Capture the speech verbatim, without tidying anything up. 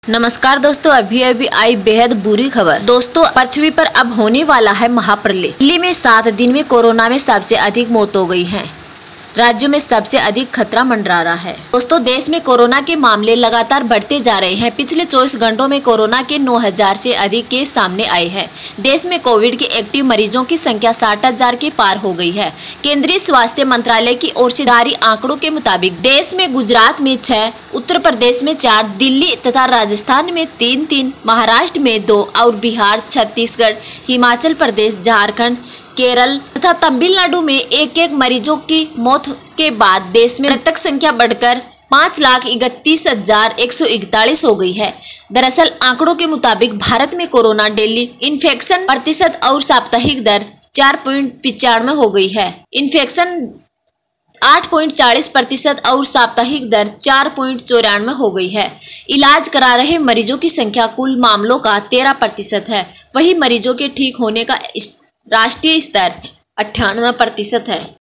नमस्कार दोस्तों, अभी अभी आई बेहद बुरी खबर। दोस्तों, पृथ्वी पर अब होने वाला है महाप्रलय। दिल्ली में सात दिन में कोरोना में सबसे अधिक मौत हो गई है। राज्यों में सबसे अधिक खतरा मंडरा रहा है। दोस्तों, देश में कोरोना के मामले लगातार बढ़ते जा रहे हैं। पिछले चौबीस घंटों में कोरोना के नौ हजार से अधिक केस सामने आए हैं। देश में कोविड के एक्टिव मरीजों की संख्या साठ हजार के पार हो गई है। केंद्रीय स्वास्थ्य मंत्रालय की ओर से जारी आंकड़ों के मुताबिक देश में गुजरात में छह, उत्तर प्रदेश में चार, दिल्ली तथा राजस्थान में तीन तीन, महाराष्ट्र में दो और बिहार, छत्तीसगढ़, हिमाचल प्रदेश, झारखंड, केरल तथा तमिलनाडु में एक एक मरीजों की मौत के बाद देश में मृतक संख्या बढ़कर पाँच लाख इकतीस हजार एक सौ इकतालीस हो गई है। दरअसल आंकड़ों के मुताबिक भारत में कोरोना डेली इन्फेक्शन प्रतिशत और साप्ताहिक दर चार पॉइंट पिचानवे हो गई है। इन्फेक्शन आठ पॉइंट चालीस प्रतिशत और साप्ताहिक दर चार पॉइंट चौरानवे हो गई है। इलाज करा रहे मरीजों की संख्या कुल मामलों का तेरह प्रतिशत है। वही मरीजों के ठीक होने का राष्ट्रीय स्तर अट्ठानवे प्रतिशत है।